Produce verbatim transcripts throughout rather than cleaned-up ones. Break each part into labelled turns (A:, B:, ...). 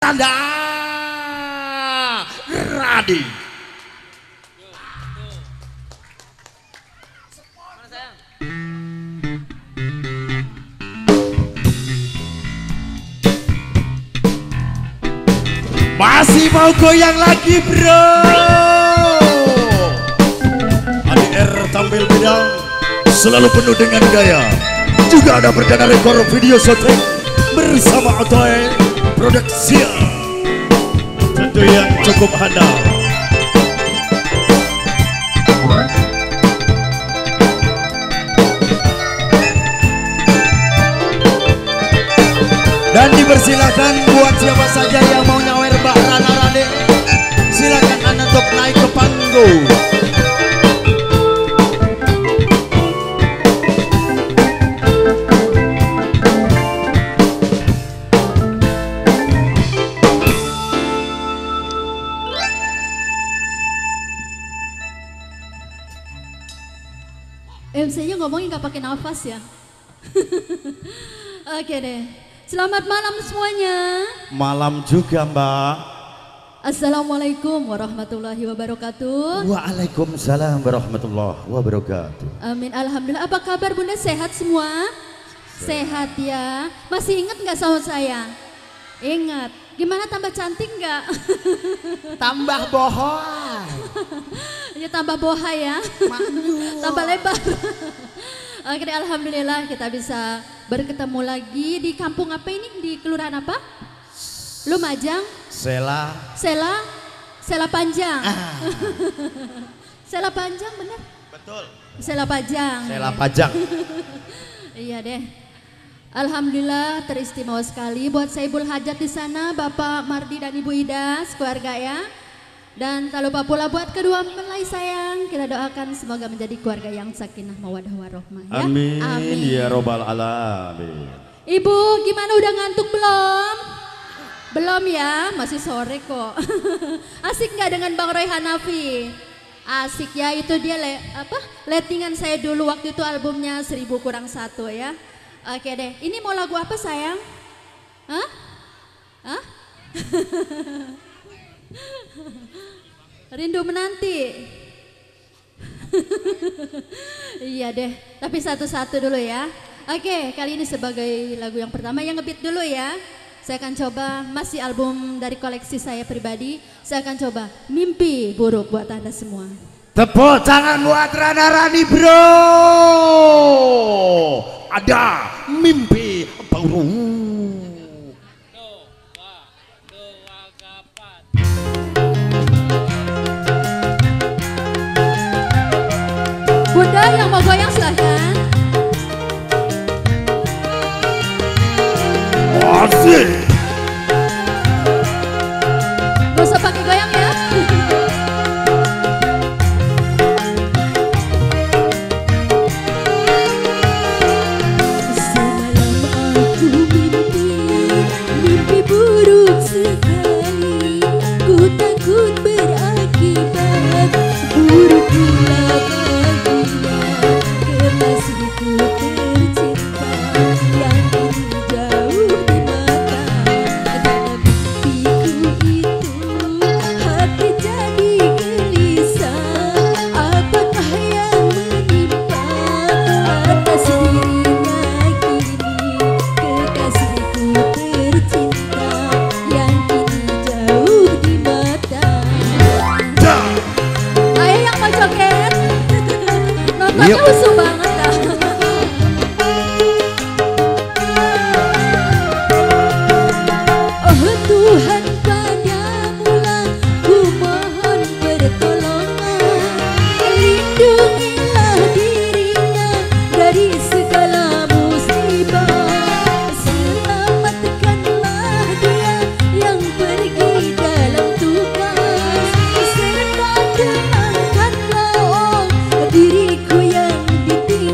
A: Tanda Radi. Masih mau goyang lagi bro. Adi R tampil bidang selalu penuh dengan gaya. Juga ada perdana rekor video syuting bersama Otoy Production. Tentu yang cukup handal. Dan dipersilakan buat siapa saja yang mau nyawer Mbak Rana Rade, silakan Anda untuk naik ke panggung.
B: M C-nya ngomongin gak pakai nafas ya. Oke deh. Selamat malam semuanya.
A: Malam juga Mbak.
B: Assalamualaikum warahmatullahi wabarakatuh.
A: Waalaikumsalam warahmatullahi wabarakatuh.
B: Amin. Alhamdulillah. Apa kabar Bunda, sehat semua? Sehat, sehat ya. Masih ingat gak sama saya? Ingat. Gimana, tambah cantik gak?
A: Tambah bohong.
B: Ya tambah boha ya. Tambah lebar. Oke, alhamdulillah kita bisa berketemu lagi di kampung apa ini? Di kelurahan apa? Lumajang.
A: Sela.
B: Sela. Sela Panjang.
A: Ah.
B: Sela Panjang bener?
A: Betul.
B: Sela Panjang.
A: Sela Panjang.
B: Iya deh. Alhamdulillah teristimewa sekali buat Saibul Hajat di sana, Bapak Mardi dan Ibu Ida, keluarga ya. Dan tak lupa pula buat kedua mempelai sayang, kita doakan semoga menjadi keluarga yang sakinah mawaddah warohmah ya.
A: Amin,
B: Amin
A: ya robbal alamin.
B: Ibu gimana, udah ngantuk belum? Belum ya, masih sore kok. Asik nggak dengan Bang Roy Hanafi? Asik ya, itu dia le, apa lettingan saya dulu waktu itu albumnya Seribu Kurang Satu ya. Oke deh, ini mau lagu apa sayang? Hah? Hah? Rindu menanti. Iya deh, tapi satu-satu dulu ya. Oke, kali ini sebagai lagu yang pertama yang ngebeat dulu ya. Saya akan coba, masih album dari koleksi saya pribadi. Saya akan coba Mimpi Buruk buat Anda semua.
A: Tepuk tangan buat Rana Rani bro. Ada Mimpi Buruk.
B: Bunda yang mau goyang silahkan.
A: Asik.
B: Gak usah pakai goyang ya. Semalam aku mimpi, mimpi buruk sekali. Ku takut berakibat buruk pula baginya. Kekasihku tercinta yang kini jauh di mata. Karena mimpiku itu hati jadi gelisah. Apakah yang menimpa atas dirinya kini? Kekasihku tercinta yang kini jauh di mata. Ayo yang mau joget, nontonnya usuh banget dah. Oh Tuhan, padamulah ku mohon pertolongan. Lindungilah dirinya dari segala musibah. Selamatkanlah dia yang pergi dalam tugas. Serta tenangkanlah oh diriku yang ditinggalkan.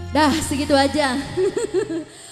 B: Dah segitu aja.